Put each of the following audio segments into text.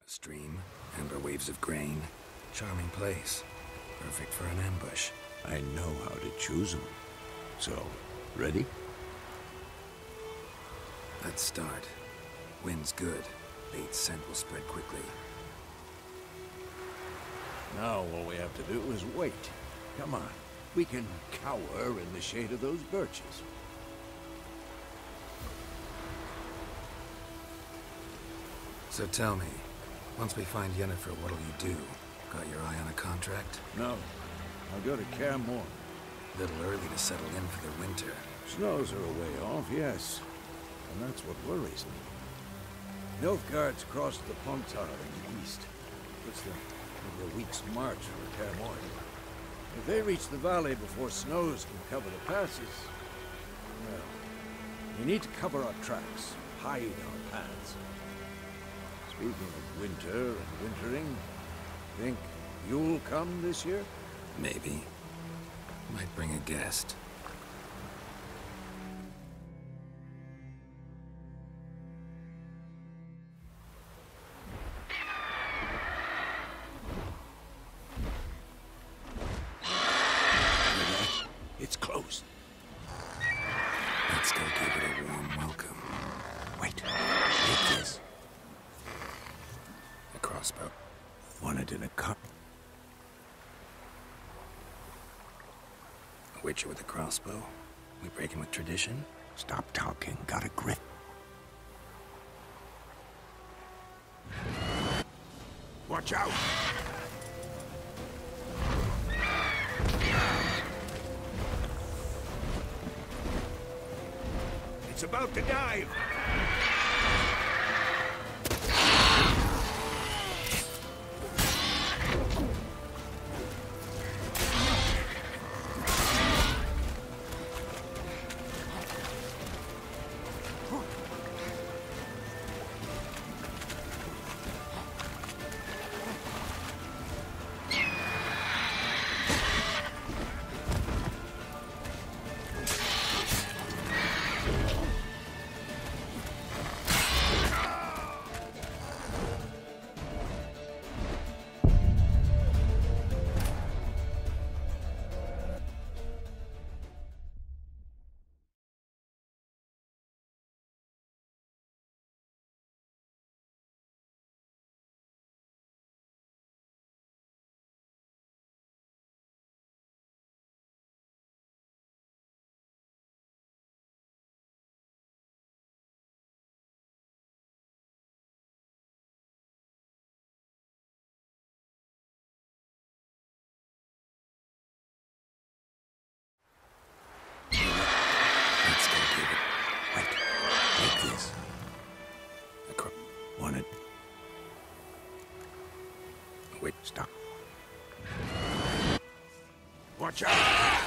Stream, amber waves of grain. Charming place. Perfect for an ambush. I know how to choose them. So, ready? Let's start. Wind's good. Bait's scent will spread quickly. Now all we have to do is wait. Come on. We can cower in the shade of those birches. So tell me, once we find Yennefer, what'll you do? Got your eye on a contract? No. I'll go to Kaer Morhen. Little early to settle in for the winter. Snows are a way off, yes. And that's what worries me. Nilfgaard's crossed the Pontar in the east. It's maybe a week's march for Kaer Morhen. If they reach the valley before snows can cover the passes, well, we need to cover our tracks, hide our paths. Speaking of winter and wintering, think you'll come this year? Maybe. Might bring a guest. It's closed. Let's go give it a warm welcome. Wait. Take this. A crossbow. Wanted in a cup. A witcher with a crossbow? We breaking with tradition? Stop talking. Got a grip. Watch out! It's about to dive! Let's go give it. Wait. Take this. Wanted. Wait. Stop. Watch out!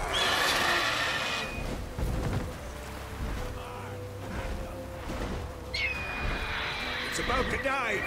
It's about to dive!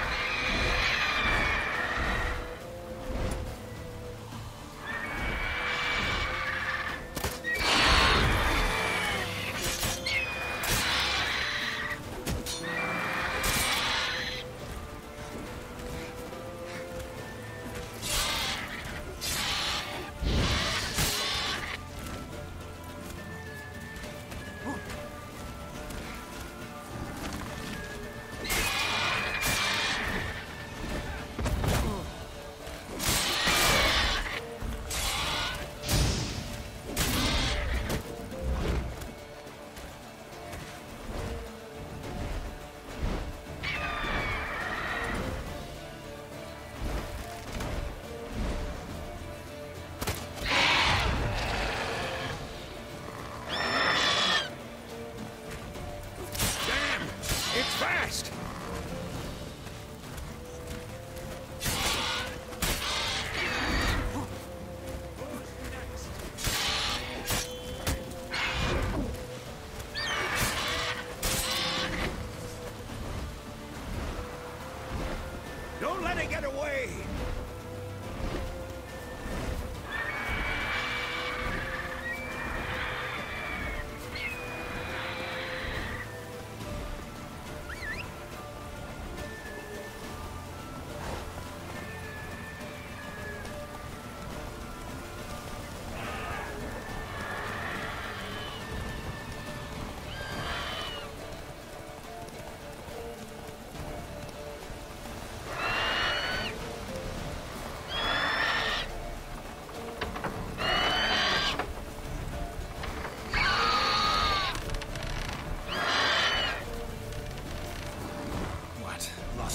It's fast! Don't let it get away!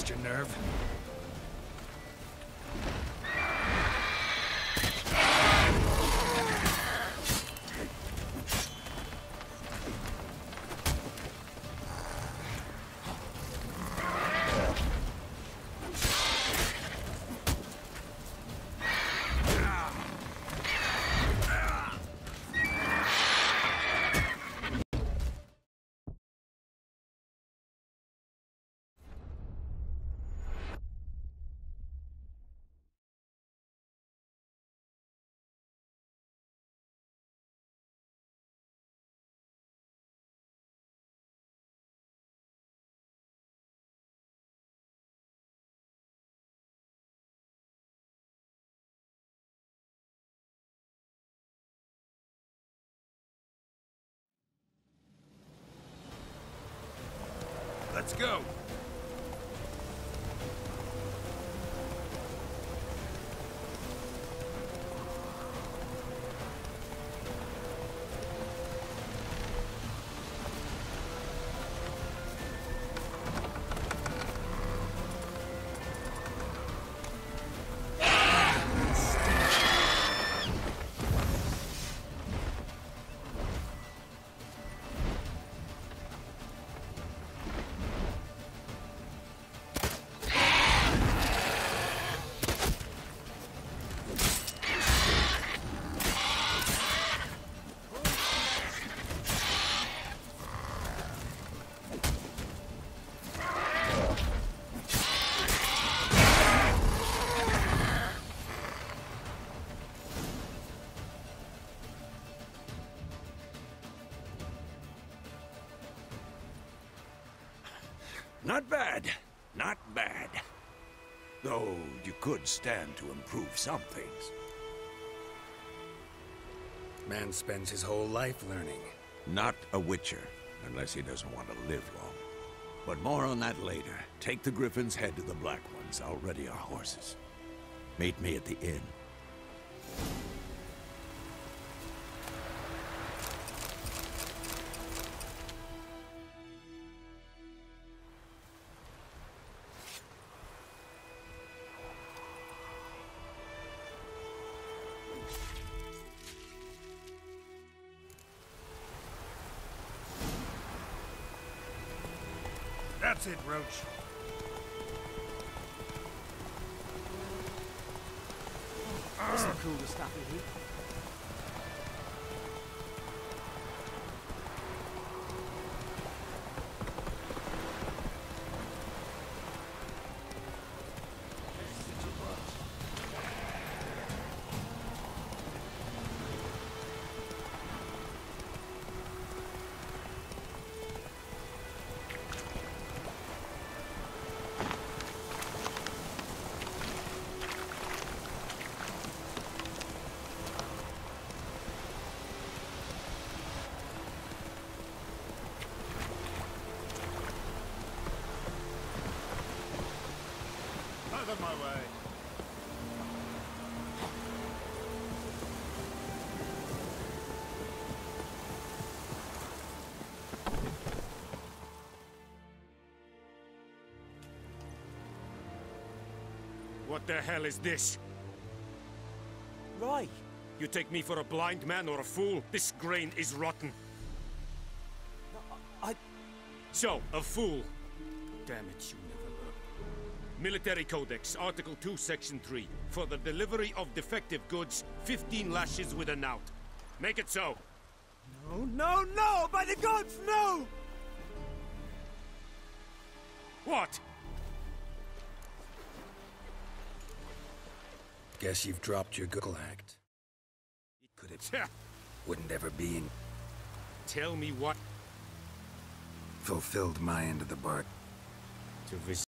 test your nerve? Let's go! Not bad. Not bad. Though you could stand to improve some things. Man spends his whole life learning. Not a witcher, unless he doesn't want to live long. But more on that later. Take the Griffin's head to the Black Ones. I'll ready our horses. Meet me at the inn. That's it, Roach. This is cool to stop in here. Out of my way. What the hell is this? Right. You take me for a blind man or a fool? This grain is rotten. I... So, a fool. Damn it, you never learn. Military Codex, Article 2, Section 3. For the delivery of defective goods, 15 lashes with a knout. Make it so. No, no, no! By the gods, no! What? Guess you've dropped your Google act. It could have... Wouldn't ever be in... Tell me what... Fulfilled my end of the bargain. To visit...